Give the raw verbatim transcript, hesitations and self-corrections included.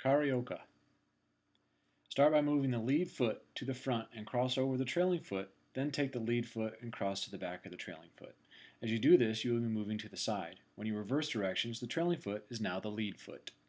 Carioca. Start by moving the lead foot to the front and cross over the trailing foot, then take the lead foot and cross to the back of the trailing foot. As you do this, you will be moving to the side. When you reverse directions, the trailing foot is now the lead foot.